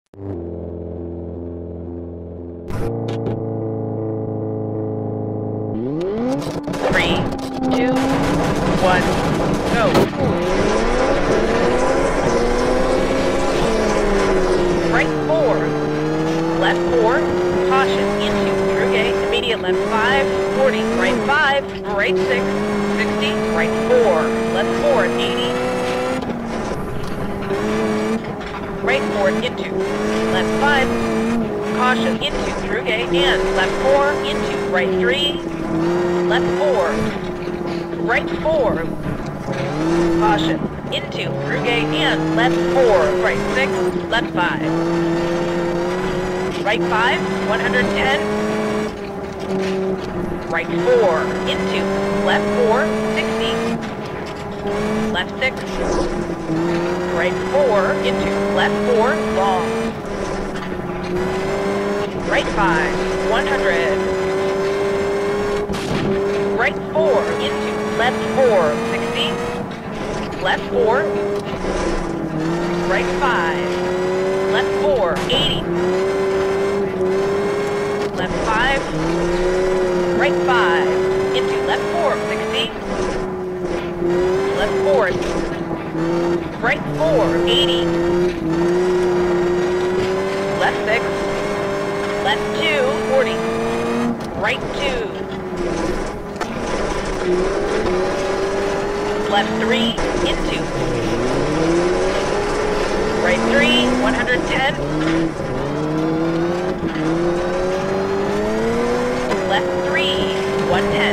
Three, two, one, go. Right 4, left 4, caution into through gate, immediate left 5, 40, right 5, right 6, 60, right 4, left 4 at 80, right 4 into, left 5, caution into through gate, and left 4 into right 3, left 4, right 4, caution into through gate, and left 4, right 6, left 5. Right 5, 110. Right 4, into, left 4, 60. Left 6. Right 4, into, left 4, long. Right 5, 100. Right 4, into, left 4, 60. Left 4. Right 5. Left 4, 80. Left 5, right 5, into left 4, 60, left 4, right 4, 80, left 6, left 2, 40, right 2, left 3, into, right 3, 110, left 3, 110.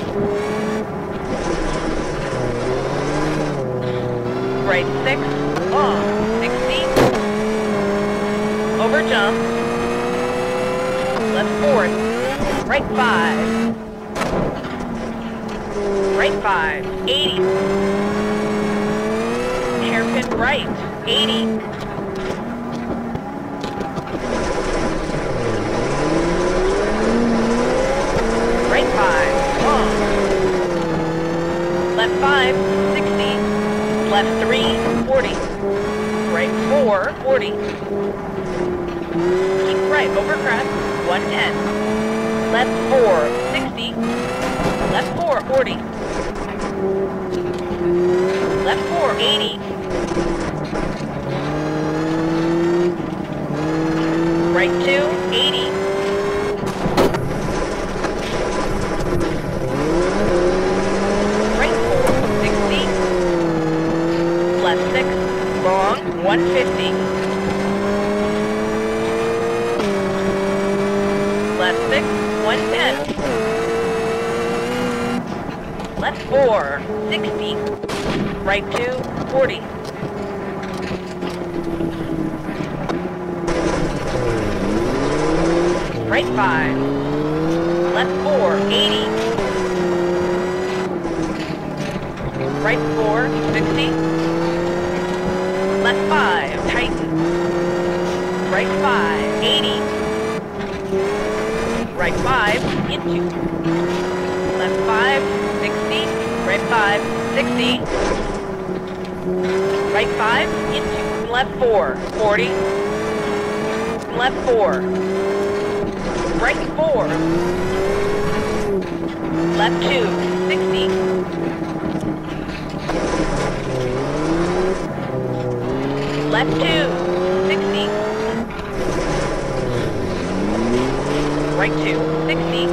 Right 6, long, 60. Over jump. Left 4, right 5. Right 5, 80. Hairpin right, 80. Right 5, long. Left 5, 60. Left 3, 40. Right 4, 40. Keep right over crest, 110. Left 4, 60. Left 4, 40. Left 4, 80. Right 2, 80. Left 6, long, 150. Left 6, 110. Left 4, 60. Right 2, 40. Right 5. Left 4, 80. Right 4, 60. Left 5, tighten. Right 5, 80. Right 5, into. Left 5, 60. Right 5, 60. Right 5, into. Left 4, 40. Left 4. Right 4. Left 2, 60. Left 2, 60. Right 2, 60.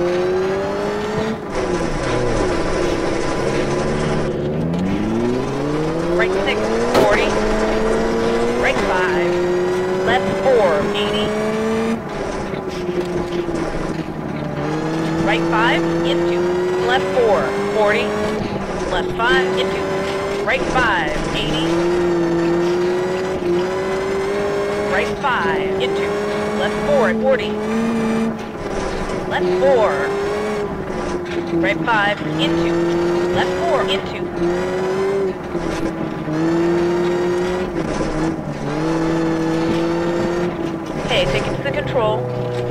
Right 6, 40. Right 5. Left 4, 80. Right 5, into. Left 4, 40. Left 5, into. Right 5, 80. Right 5, into, left 4 at 40, left 4, right 5, into, left 4, into, okay, take it to the control,